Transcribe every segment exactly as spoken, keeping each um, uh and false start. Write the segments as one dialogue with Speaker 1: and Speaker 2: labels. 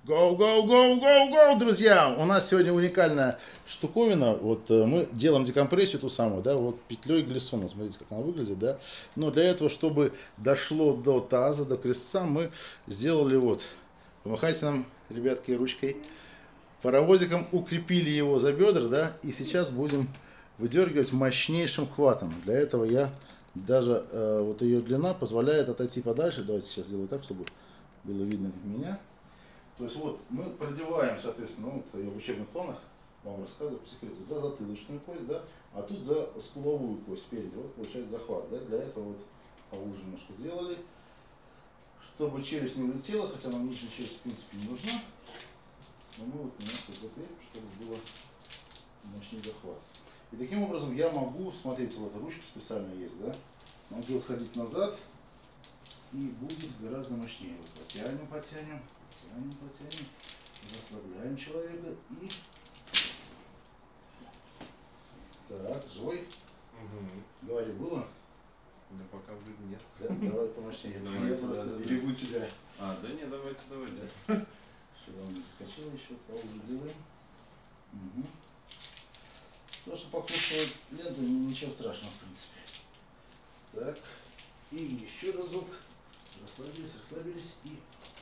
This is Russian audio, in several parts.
Speaker 1: Go, go, go, go, go, друзья! У нас сегодня уникальная штуковина. Вот э, мы делаем декомпрессию ту самую, да, вот петлей глиссона. Смотрите, как она выглядит, да. Но для этого, чтобы дошло до таза, до крестца, мы сделали вот. Помахайте нам, ребятки, ручкой. Паровозиком укрепили его за бедра, да, и сейчас будем выдергивать мощнейшим хватом. Для этого я даже э, вот ее длина позволяет отойти подальше. Давайте сейчас сделаю так, чтобы было видно меня. То есть вот мы продеваем, соответственно, ну, вот я в учебных планах вам рассказываю по секрету, за затылочную кость, да, а тут за скуловую кость спереди. Вот получается захват, да, для этого вот поуже немножко сделали, чтобы челюсть не улетела, хотя нам нижняя челюсть в принципе не нужна. Но мы вот немножко закрепим, чтобы было мощнее захват. И таким образом я могу, смотрите, вот ручка специально есть, да, могу отходить назад и будет гораздо мощнее. Вот потянем, потянем. Потянем, потянем, расслабляем человека и... Так, живой? Угу. Говори, было?
Speaker 2: Да пока вроде нет.
Speaker 1: Да, давай помощнее. Я просто берегу тебя.
Speaker 2: А, да нет, давайте, давайте.
Speaker 1: Чтобы он не заскочил еще, поуже делаем. Угу. То, что похрустывает ленту, ничего страшного в принципе. Так, и еще разок. Расслабились, расслабились и...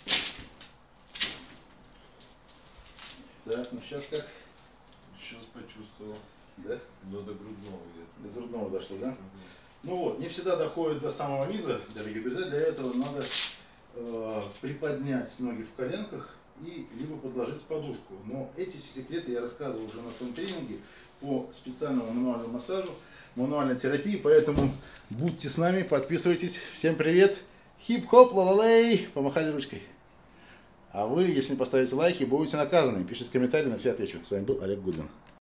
Speaker 1: Так, ну сейчас как?
Speaker 2: Сейчас почувствовал.
Speaker 1: Да?
Speaker 2: Но до грудного где-то.
Speaker 1: До грудного дошло, да?
Speaker 2: Угу.
Speaker 1: Ну вот, не всегда доходит до самого низа, дорогие друзья. Для этого надо э, приподнять ноги в коленках и либо подложить подушку. Но эти все секреты я рассказывал уже на своем тренинге по специальному мануальному массажу, мануальной терапии. Поэтому будьте с нами, подписывайтесь. Всем привет! Хип-хоп, ла-ла-лей! Помахали ручкой. А вы, если не поставите лайки, будете наказаны. Пишите комментарии, на все отвечу. С вами был Олег Гудин.